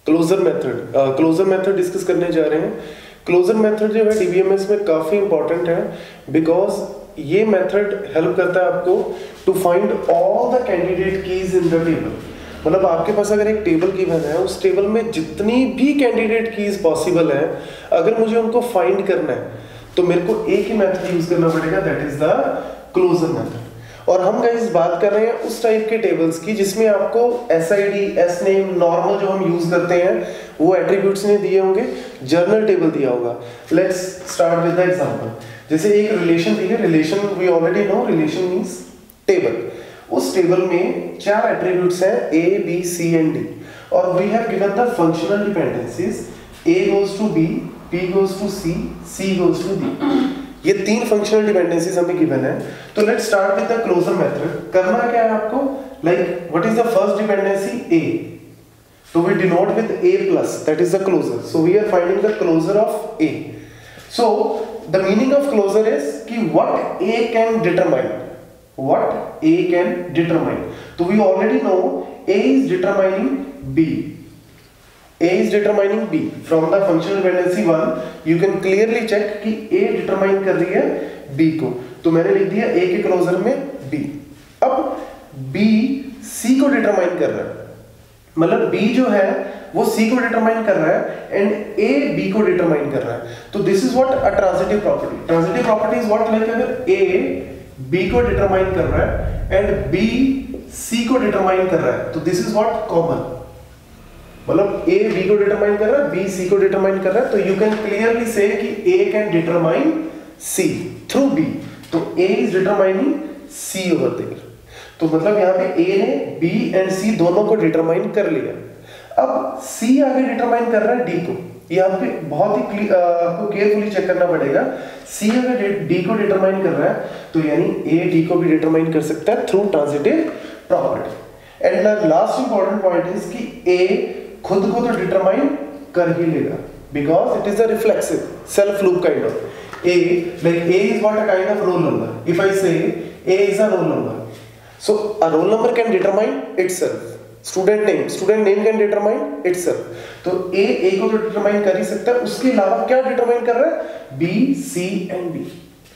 Closure method discuss करने जा रहे हैं। क्लोजर मेथड जो है डीबीएमएस में काफ़ी इंपॉर्टेंट है, बिकॉज ये मेथड हेल्प करता है आपको to find all the candidate keys in the table. मतलब आपके पास अगर एक टेबल गिवन है, उस टेबल में जितनी भी कैंडिडेट कीज पॉसिबल है, अगर मुझे उनको फाइंड करना है तो मेरे को एक ही मेथड यूज करना पड़ेगा, that is the closure method. और हम गाइस बात कर रहे हैं उस टाइप के टेबल्स की जिसमें आपको एसआईडी, एस नेम, नॉर्मल जो हम यूज करते हैं वो एट्रीब्यूट्स ने दिए होंगे, जर्नल टेबल दिया होगा। Let's start with the example. जैसे एक रिलेशन दी है, relation we already know, relation means table. उस टेबल में 4 एट्रीब्यूट्स हैं, A B C and D, और we have given the functional dependencies, A goes to B, B goes to C, C goes to D. ये 3 functional dependencies हमें given है। तो let's start with the closure method. करना क्या है आपको, like what is the first dependency, A, so we denote with a plus, that is the closure. So we are finding the closure of a. So the meaning of closure is कि what a can determine, what a can determine. So we already know a is determining b, a is determining b. From the functional dependency 1 you can clearly check कि a determine कर रही है b को, तो मैंने लिख दिया a के closure में b। अब b c को determine कर रहा है, मतलब B जो है वो C को डिटरमाइन कर रहा है एंड A B को डिटरमाइन कर रहा है। तो this is what a transitive property. Transitive property is what, like अगर A B को डिटरमाइन कर रहा है एंड B C को डिटरमाइन कर रहा है, तो दिस इज व्हाट कॉमन। मतलब A B को डिटरमाइन कर रहा है, B C को डिटरमाइन कर रहा है, तो यू कैन क्लियरली से कि A can determine C through B। तो A is determining C over there. तो मतलब यहाँ पे A ने B एंड C दोनों को डिटरमाइन कर लिया। अब C आगे डिटरमाइन कर रहा है D को। यहाँ पे बहुत ही आपको केयरफुली चेक करना पड़ेगा। C अगर D को डिटरमाइन कर रहा है तो यानी A D को भी डिटरमाइन कर सकता है through transitive property. And the last important point is कि A खुद को तो डिटरमाइन कर ही लेगा, because it is a reflexive self loop kind of. A, like A is what a kind of roll number. If I say A is a roll number, so a roll number can determine itself. Student name can determine itself. तो A को तो determine कर ही सकता है, उसके अलावा क्या determine कर रहा है, B, C and D।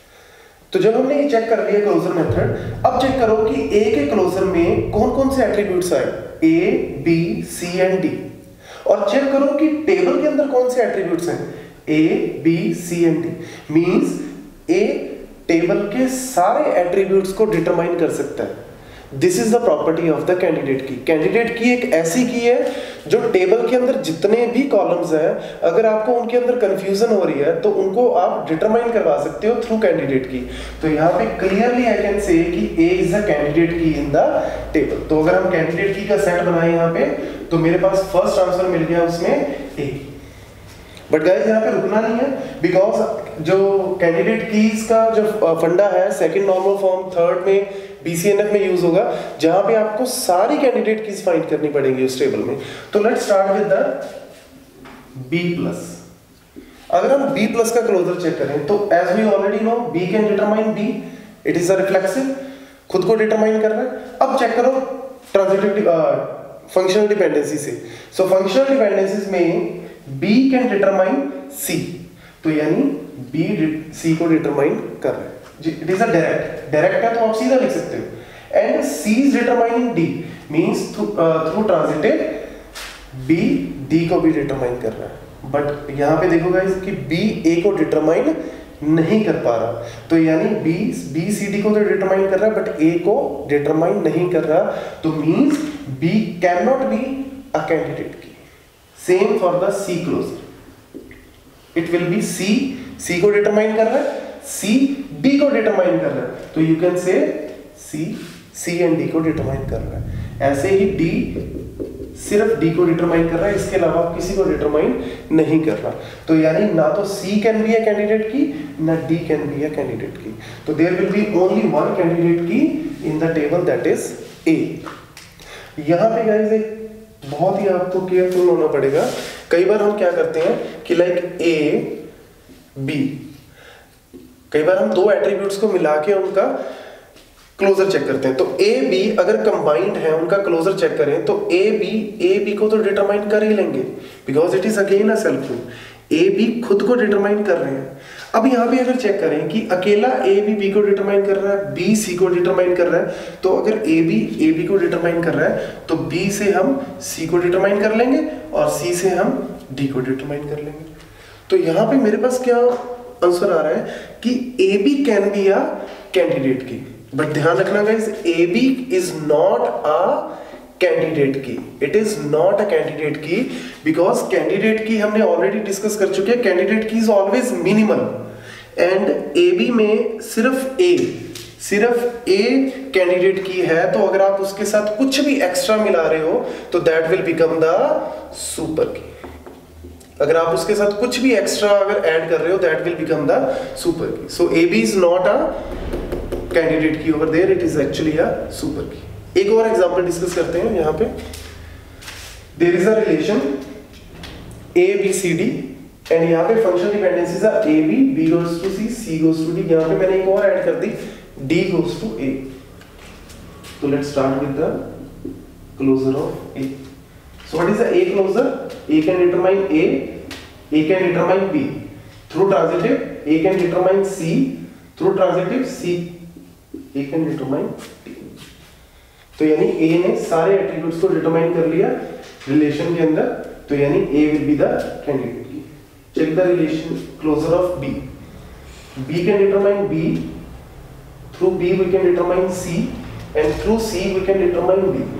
तो जब हमने ये चेक कर लिया क्लोजर मेथड, अब चेक करो कि A के क्लोजर में कौन कौन से एट्रीब्यूट्स आए, A, B, C and D, और चेक करो कि टेबल के अंदर कौन से एट्रीब्यूट्स हैं, A, B, C and D। Means A table के सारे एट्रीब्यूट्स को डिटरमाइन कर सकता है। This is the property of the candidate key. Candidate key एक ऐसी की है जो टेबल के अंदर जितने भी कॉलम्स हैं, अगर आपको उनके अंदर कंफ्यूजन हो रही है तो उनको आप डिटरमाइन करवा सकते हो थ्रू कैंडिडेट की। तो यहाँ पे क्लियरली आई कैन से कि A is the candidate key in the table. तो अगर हम कैंडिडेट की का सेट बनाए यहाँ पे, तो मेरे पास फर्स्ट आंसर मिल गया उसमें A। बट गाइस यहाँ पे रुकना नहीं है, बिकॉज जो कैंडिडेट कीज का जो फंडा है सेकंड नॉर्मल फॉर्म, थर्ड में BCNF में यूज होगा, जहां पे आपको सारी कैंडिडेट कीज फाइंड करनी पड़ेगी उस टेबल में। तो let's start with the B+। अगर हम B+ का क्लोजर चेक करें तो as we already know B can determine B, it is a reflexive, खुद को डिटरमाइन कर रहा है। अब चेक करो ट्रांजिटिव फंक्शनल डिपेंडेंसी से। सो फंक्शनल डिपेंडेंसीज में B कैन डिटरमाइन C, तो यानी B C को डिटरमाइन कर रहा है। इट इज अ डायरेक्ट है तो आप सीधा लिख सकते हो। And C is determining D, means through transitive B D को भी डिटरमाइन कर रहा है। बट यहाँ पे देखो गाइस कि B A को डिटरमाइन नहीं कर पा रहा, तो यानी B C D को तो डिटरमाइन कर रहा है बट A को डिटरमाइन नहीं कर रहा, तो means B can not be a candidate key. Same for the C closure, it will be C को डिटरमाइन कर रहा है, C D को डिटरमाइन कर रहा है, तो you can say C and D को डिटरमाइन कर रहा है। ऐसे ही D सिर्फ D को डिटरमाइन कर रहा है, इसके अलावा किसी को डिटरमाइन नहीं कर रहा। तो यानी ना तो C can be a candidate key, ना D can be a candidate key. तो there will be only one candidate key in the table, that is A। यहाँ पे गाइस एक बहुत ही आपको केयरफुल होना पड़ेगा। कई बार हम क्या करते हैं कि लाइक A B, कई बार हम दो एट्रीब्यूट्स को मिला के उनका क्लोजर चेक करते हैं। तो ए बी अगर कंबाइंड है, उनका क्लोजर चेक करें तो ए बी को तो डिटरमाइन कर ही लेंगे because it is again a self group. A B खुद को डिटरमाइन कर रहे हैं। अब यहाँ पे अगर चेक करें कि अकेला ए बी को डिटरमाइन कर रहा है, बी सी को डिटरमाइन कर रहा है, तो अगर ए बी को डिटरमाइन कर रहा है तो बी से हम सी को डिटरमाइन कर लेंगे और सी से हम डी को डिटरमाइन कर लेंगे। तो यहाँ पे मेरे पास क्या आंसर आ रहा है कि A B can be a candidate key, but ध्यान रखना guys, A B is not a candidate key, it is not a candidate key because candidate key हमने ऑलरेडी डिस्कस कर चुके हैं। Candidate key is always minimal and A B में सिर्फ a candidate की है, तो अगर आप उसके साथ कुछ भी एक्स्ट्रा मिला रहे हो तो that will become the super key. अगर आप उसके साथ कुछ भी एक्स्ट्रा अगर ऐड कर रहे हो that will become the super key. So A B is not a candidate key over there, it is actually a super key. एक और एग्जांपल डिस्कस करते हैं। यहाँ पे there is a relation A B C D and यहाँ पे functional dependencies are A B, B goes to C, C goes to D. यहाँ पे मैंने एक और ऐड कर दी, डी गोस टू ए। तो let's start with the closure of A. So what is the A closure? A can determine A can determine B through transitive, A can determine C through transitive, C A can determine D. तो यानी ए ने सारे attributes को determine कर लिया relation के अंदर, तो यानी A will be the candidate key. Check the relation closure of B. B can determine B, through B we can determine C and through C we can determine D.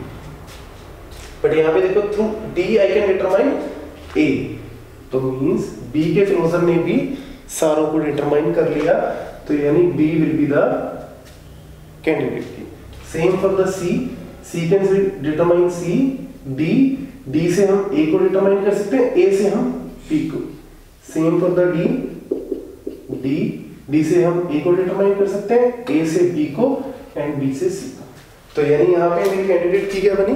But यहाँ पे देखो through D I can determine A, तो means B के closure ने भी सारों को determine कर लिया, तो यानी B will be the candidate key. Same for the C, C can determine C, D, D से हम ए को डिटरमाइन कर सकते हैं, ए से हम बी को। Same for the D, D, D से हम ए को डिटरमाइन कर सकते हैं, ए से बी को एंड बी से सी को। तो यानी यहाँ पे मेरी कैंडिडेट की क्या बनी?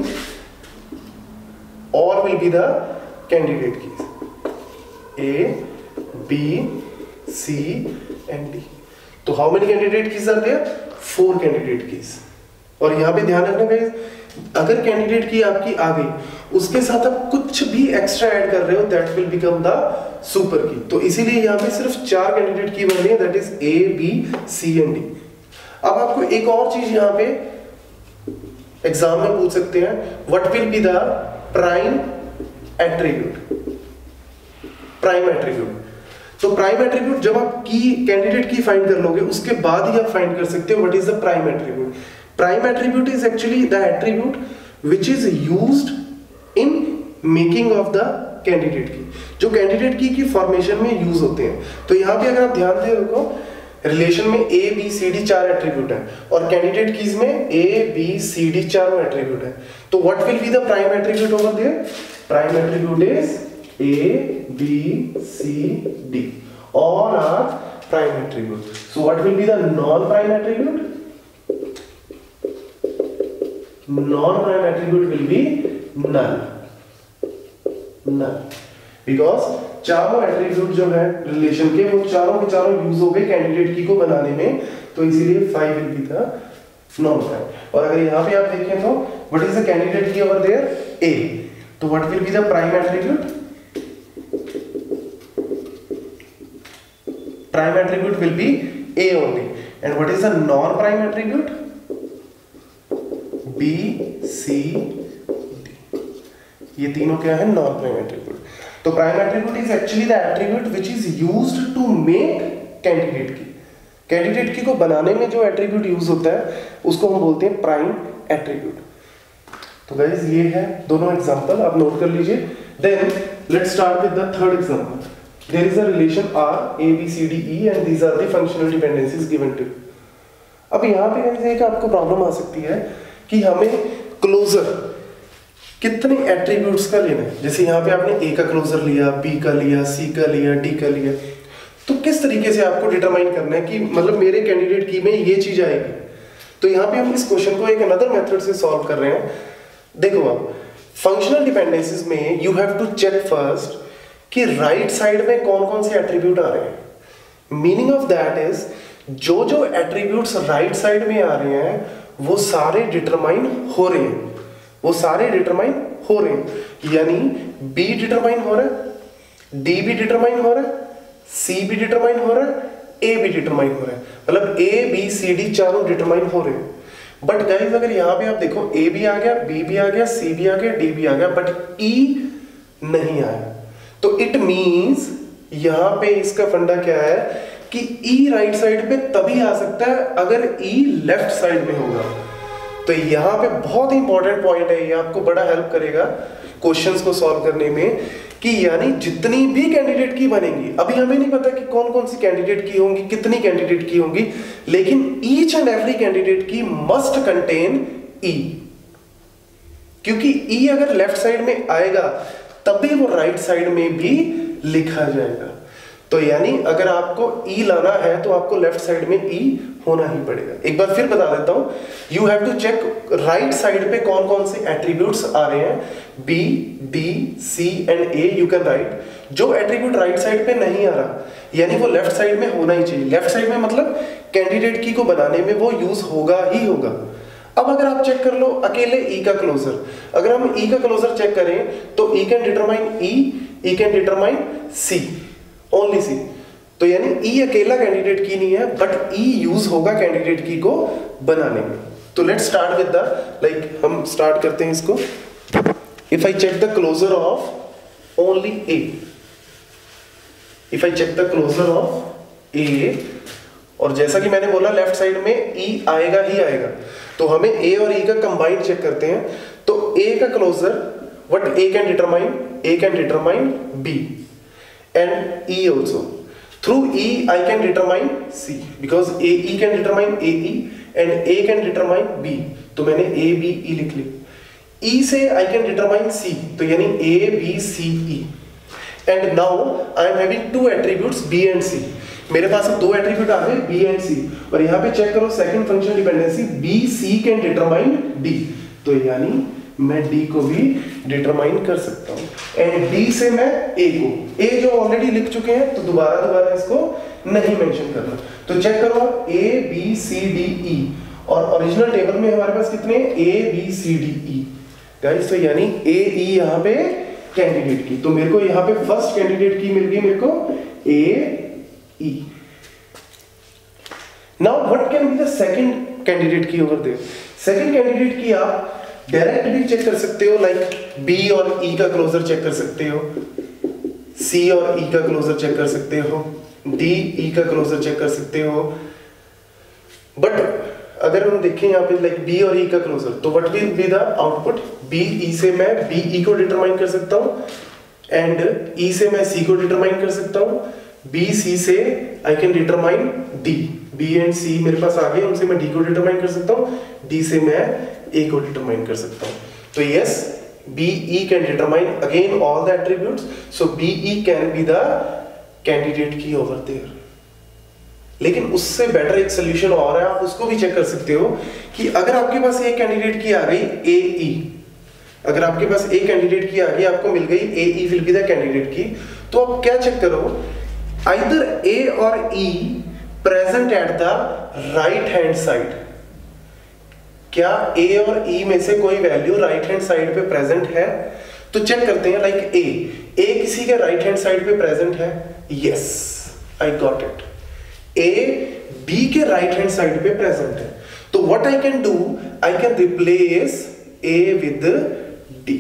और will be the candidate key A B C and D. तो how many candidate keys are there? 4 candidate keys. और यहाँ पे ध्यान रखना गाइस, अगर कैंडिडेट की आपकी आ गई, उसके साथ आप कुछ भी एक्स्ट्रा ऐड कर रहे हो that will become the super key. तो इसीलिए यहाँ पे सिर्फ 4 कैंडिडेट की बन रही है, that is A B C and D. अब आपको एक और चीज यहाँ पे एग्जाम में पूछ सकते हैं, what will be the prime attribute? Prime attribute. तो प्राइम एट्रीब्यूट जब आप की कैंडिडेट की फाइंड कर लोगे उसके बाद ही आप फाइंड कर सकते हो what is the prime attribute. Prime attribute is actually the attribute which is used in making of the candidate key, जो कैंडिडेट की फॉर्मेशन में यूज होते हैं। तो यहाँ पे अगर आप ध्यान दे रखो, रिलेशन में A B C D 4 attribute है और कैंडिडेट कीज में ए बी सी डी चारों एट्रीब्यूट है। तो what will be the prime attribute over there? Prime attribute is A, B, C, D. All are prime attributes. So what will be the non-prime attribute? Non-prime attribute will be null. Null. Because चारों attribute जो है relation के, वो चारों के चारों use हो गए कैंडिडेट की को बनाने में, तो इसीलिए 5 will be the non-prime। और अगर यहाँ पे आप देखें तो what is the candidate key over there? A. तो what will be the prime attribute? Prime attribute will be A only. And what is the non-prime attribute? B, C, D. ये तीनों क्या है? Non-prime attribute. तो prime attribute is actually the attribute which is used to make candidate key. Candidate key को बनाने में जो attribute use होता है उसको हम बोलते हैं prime attribute. तो guys ये है दोनों example, आप note कर लीजिए. Then let's start with the third example. There is a relation R, A, B, C, D, E and these are the functional dependencies given to. अब यहाँ पे एक आपको प्रॉब्लम आ सकती है कि हमें क्लोजर कितने एट्रीब्यूट्स का लेना है। जैसे यहाँ पे आपने A का क्लोजर लिया, B का लिया, C का लिया, D का लिया, तो किस तरीके से आपको डिटरमाइन करना है कि मतलब मेरे कैंडिडेट की में ये चीज आएगी। तो यहाँ पे हम इस क्वेश्चन को एक अनदर मेथड से सॉल्व कर रहे हैं। देखो आप फंक्शनल डिपेंडेंसीज में you have to check first कि राइट साइड में कौन कौन से एट्रीब्यूट आ रहे हैं। मीनिंग ऑफ दैट इज जो जो एट्रीब्यूट्स राइट साइड में आ रहे हैं वो सारे डिटरमाइन हो रहे हैं, वो सारे डिटरमाइन हो रहे हैं। यानी बी डिटरमाइन हो रहा है, डी भी डिटरमाइन हो रहा है, सी भी डिटरमाइन हो रहा है, ए भी डिटरमाइन हो रहा है, मतलब ए बी सी डी चारों डिटरमाइन हो रहे हैं। बट गाइस अगर यहां पे आप देखो ए भी आ गया, बी भी आ गया, सी भी आ गया, डी भी आ गया, बट ई नहीं आया, तो इट मींस यहां पे इसका फंडा क्या है कि ई राइट साइड पे तभी आ सकता है अगर ई लेफ्ट साइड में होगा। तो यहां पे बहुत इंपॉर्टेंट पॉइंट है, ये आपको बड़ा हेल्प करेगा क्वेश्चंस को सॉल्व करने में, कि यानी जितनी भी कैंडिडेट की बनेंगी, अभी हमें नहीं पता कि कौन कौन सी कैंडिडेट की होंगी, कितनी कैंडिडेट की होंगी, लेकिन each and every candidate key must contain E, क्योंकि ई अगर लेफ्ट साइड में आएगा तभी वो राइट साइड में भी लिखा जाएगा। तो यानी अगर आपको ई लाना है तो आपको लेफ्ट साइड में ई होना ही पड़ेगा। एक बार फिर बता देता हूं, you have to check right side पे कौन कौन से एट्रीब्यूट्स आ रहे हैं, B D C and A you can write. जो एट्रीब्यूट राइट साइड पे नहीं आ रहा यानी वो लेफ्ट साइड में होना ही चाहिए। लेफ्ट साइड में मतलब कैंडिडेट की को बनाने में वो यूज होगा ही होगा। अब अगर आप चेक कर लो अकेले ई का क्लोजर, अगर हम ई का क्लोजर चेक करें तो E can determine E can determine C, only C. तो यानी ई अकेला कैंडिडेट की नहीं है, बट ई यूज होगा कैंडिडेट की को बनाने में। तो लेट्स स्टार्ट विद द हम स्टार्ट करते हैं इसको। If I check the closure of only A, if I check the closure of A, और जैसा कि मैंने बोला लेफ्ट साइड में ई आएगा ही आएगा, तो हमें ए और ई का कंबाइंड चेक करते हैं। तो ए का closure what A can determine B and E also. Through E I can determine C because E can determine AE and A can determine B. तो मैंने A B E लिख ली। E से I can determine C, तो यानी A B C E. And now I am having two attributes B and C. मेरे पास अब दो attribute आ गए B and C, और यहाँ पे चेक करो second function dependency B C can determine D. तो यानी मैं D को भी डिटरमाइन कर सकता हूँ, एंड D से मैं A को, A जो ऑलरेडी लिख चुके हैं तो दोबारा इसको नहीं मेंशन करना। तो चेक करो आप A B C D E, और ओरिजिनल टेबल में हमारे पास कितने A B C D E guys, तो यानी A E यहाँ पे कैंडिडेट की, तो मेरे को यहाँ पे फर्स्ट कैंडिडेट की मिल गई मेरे को A E। Now what can be the second candidate key over there. Second candidate key आप डायरेक्ट भी चेक कर सकते हो, लाइक बी और ई का क्लोजर चेक कर सकते हो, सी और ई का क्लोजर चेक कर सकते हो, डी ई का क्लोजर चेक कर सकते हो। बट अगर हम देखें यहाँ पे लाइक बी और ई का क्लोजर, तो what will be the output, B E से मैं बी ई को डिटरमाइन कर सकता हूँ, एंड ई से मैं सी को डिटरमाइन कर सकता हूँ, बी सी से I can determine D, B and C मेरे पास आ गए, उनसे मैं डी को डिटरमाइन कर सकता हूँ, डी से मैं ए को डिटरमाइन कर सकता हूं। तो yes, B E can determine again all the attributes, so B E can be the candidate key over there. लेकिन उससे बेटर एक सोल्यूशन और है, आप उसको भी चेक कर सकते हो कि अगर आपके पास एक कैंडिडेट की आ गई ए ई, अगर आपके पास एक कैंडिडेट की आ गई, आपको मिल गई A E will be the candidate key, तो आप क्या चेक करो, आइदर ए और E present at the right hand side. क्या ए और ई में से कोई वैल्यू राइट हैंड साइड पे प्रेजेंट है? तो चेक करते हैं, लाइक ए किसी के राइट हैंड साइड पे प्रेजेंट है, yes I got it. A B के राइट हैंड साइड पे प्रेजेंट है, तो what I can do, I can replace A with D.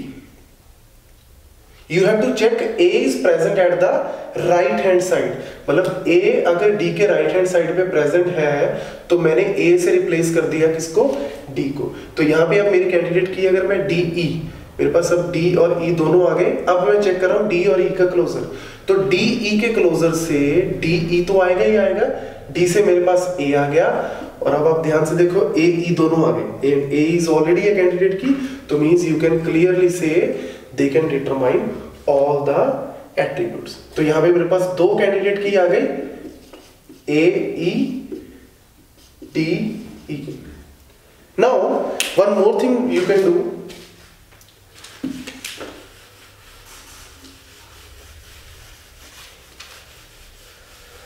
You have to check A is present at the right hand side, मतलब A अगर D के right hand side पे present है तो मैंने ए से रिप्लेस कर दिया किसको, डी को। तो यहाँ पे अब मेरी कैंडिडेट की अगर मैं डी ई, मेरे पास अब डी और ई दोनों आ गए। अब मैं चेक कर रहा हूँ डी और ई का क्लोजर, तो डी ई के क्लोजर से डी ई तो आएगा ही आएगा, डी से मेरे पास ए आ गया, और अब आप ध्यान से देखो ए ई दोनों आ गए, A is already a candidate key, तो means you can clearly say they can determine all the attributes. तो यहाँ पे मेरे पास दो कैंडिडेट की आ गई, A E D E. Now one more thing you can do,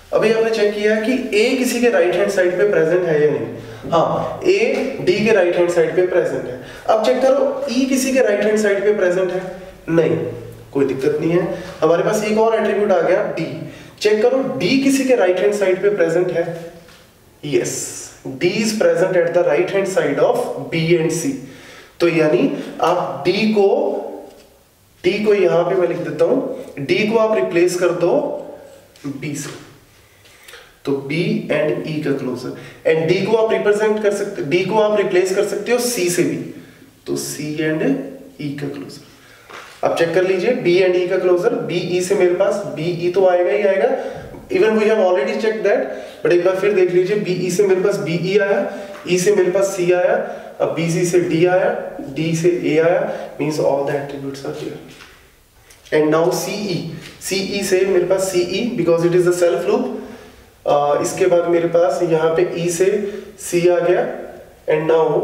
अभी आपने चेक किया कि ए किसी के राइट हैंड साइड पे प्रेजेंट है या नहीं? हाँ, ए डी के राइट हैंड साइड पे प्रेजेंट है। अब चेक करो ई किसी के राइट हैंड साइड पे प्रेजेंट है? नहीं, कोई दिक्कत नहीं है। हमारे पास एक और एट्रीब्यूट आ गया डी। चेक करो डी किसी के राइट हैंड साइड पे प्रेजेंट है? Yes, D is present at the right hand side of B and C. तो यानी आप डी को यहां पे मैं लिख देता हूं, डी को आप रिप्लेस कर दो बी से, तो बी एंड ई का क्लोजर, एंड डी को आप रिप्रेजेंट कर सकते, डी को आप रिप्लेस कर सकते हो सी से भी, तो सी एंड ई का क्लोजर। अब चेक कर लीजिए बी एंड ई का क्लोजर, बी ई से मेरे पास बी ई तो आएगा ही आएगा, even we have already check that, but एक बार फिर देख लीजिए बी ई से मेरे पास बी ई आया, ई से मेरे पास सी आया, अब बी सी से डी आया, डी से ए आया, means all the attributes are there. And now CE से मेरे पास CE because it is a self loop. इसके बाद मेरे पास यहाँ पे ई से सी आ गया, and now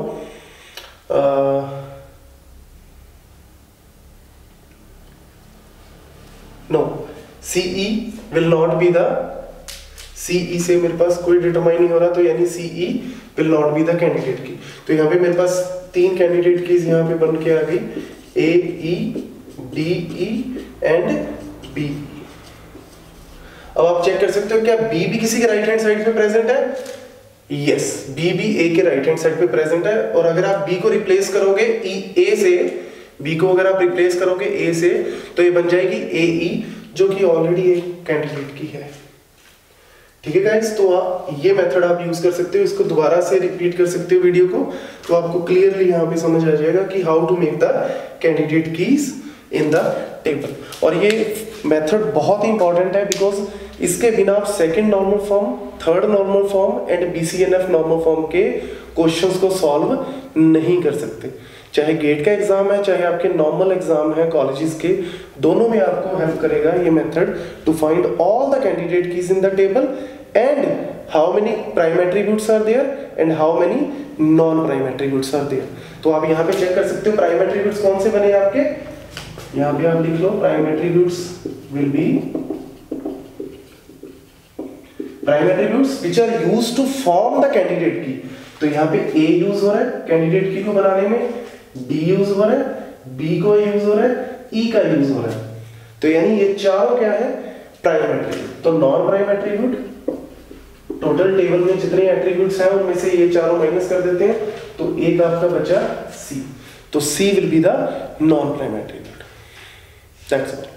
no, CE will not be the, CE से मेरे पास कोई डिटरमाइन नहीं हो रहा, तो यानी CE will not be the candidate key. तो यहाँ पे मेरे पास 3 कैंडिडेट कीज यहाँ पे बन के आ गई, A E D E and B. अब आप चेक कर सकते हो क्या बी भी किसी के राइट हैंड साइड पे प्रेजेंट है? यस, बी भी ए के राइट हैंड साइड पे प्रेजेंट है। और अगर आप बी को रिप्लेस करोगे ए से, बी को अगर आप रिप्लेस करोगे ए से, तो ये बन जाएगी ए ई, जो कि ऑलरेडी एक कैंडिडेट की है। ठीक है गाइस, तो ये मेथड आप यूज कर सकते हो, इसको दोबारा से रिपीट कर सकते हो वीडियो को, तो आपको क्लियरली यहाँ पे समझ आ जाएगा कि how to make the candidate keys in the table. और ये मेथड बहुत ही इंपॉर्टेंट है बिकॉज इसके बिना आप second normal form, third normal form and BCNF normal form के क्वेश्चंस को सॉल्व नहीं कर सकते। चाहे गेट का एग्जाम है, चाहे आपके नॉर्मल एग्जाम है कॉलेजेस के, दोनों में आपको हेल्प करेगा ये method to find all the candidate keys in the table and how many prime attributes are there and how many non prime attributes are there. तो आप यहाँ पे चेक कर सकते हो प्राइम एट्रीब्यूट्स कौन से बने आपके, यहाँ पे आप लिख लो prime attributes will be prime attributes which are used to form the candidate key. तो यहाँ पे ए यूज हो रहा है कैंडिडेट की को बनाने में, डी यूज हो रहा है, बी को यूज हो रहा है, ई का यूज हो रहा है। तो यानी ये चारों क्या है, प्राइम एट्रीब्यूट। तो non prime attribute, total table में जितने एट्रीब्यूट्स हैं उनमें से ये चारों माइनस कर देते हैं, तो एक आपका बचा सी। तो C will be the non prime attribute. That's all.